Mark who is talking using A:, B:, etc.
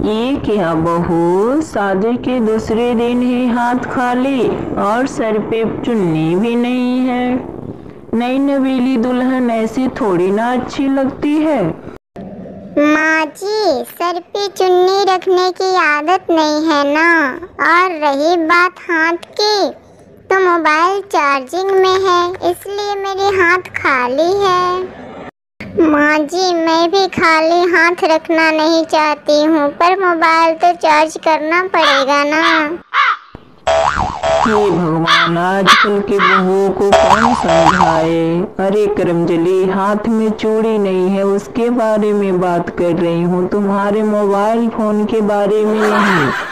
A: ये क्या बहू, शादी के दूसरे दिन ही हाथ खाली और सर पे चुन्नी भी नहीं है। नई नवेली दुल्हन ऐसी थोड़ी ना अच्छी लगती है।
B: माँ जी, सर पे चुन्नी रखने की आदत नहीं है ना। और रही बात हाथ की, तो मोबाइल चार्जिंग में है, इसलिए मेरे हाथ खाली है। माँ जी, मैं भी खाली हाथ रखना नहीं चाहती हूँ, पर मोबाइल तो चार्ज करना पड़ेगा ना।
A: हे भगवान, आजकल के बहुओं को कौन समझाए। अरे करमजली, हाथ में चूड़ी नहीं है उसके बारे में बात कर रही हूँ, तुम्हारे मोबाइल फोन के बारे में नहीं।